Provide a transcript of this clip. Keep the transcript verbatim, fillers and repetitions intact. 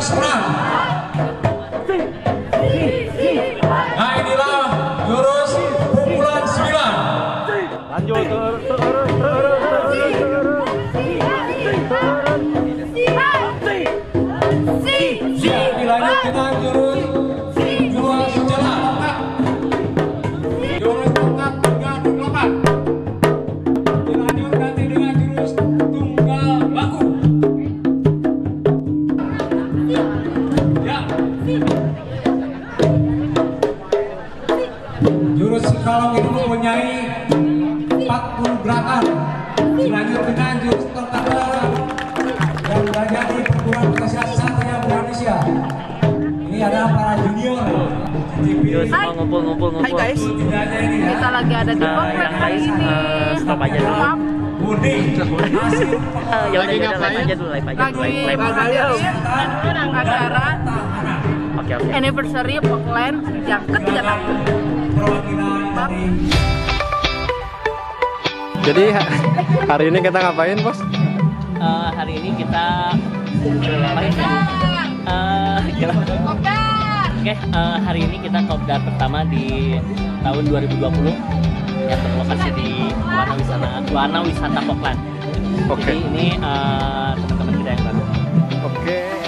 serang. Nah inilah jurus pukulan sembilan. Lanjut terus terus Dilanjut dengan jurus dua sejalan. Jurus tongkat tunggal berlompat. Dilanjut nanti dengan jurus tunggal baku. Ya. Jurus kalong itu mempunyai empat puluh gerakan. Dilanjut dengan jurus tongkat dalam yang berada di perguruan pesisat Satria Indonesia. Ini adalah para junior. Hai, ngumpul-ngumpul ngumpul. Hai guys, kita lagi ada di Popland hari ini. Stop aja dulu. Murni. Ya udah ya live aja dulu, live aja dulu. Lagi Live ngadain acara Oke oke. anniversary Popland yang ketiga tahun. Jadi hari ini kita ngapain, Bos? Eh, hari ini kita ngapain ya? Eh, gimana? Oke, eh, hari ini kita kopdar pertama di tahun dua ribu dua puluh yang berlokasi di Warna Wisata Warna Wisata Popland. Oke. Jadi ini eh, teman-teman kita yang baru. Oke.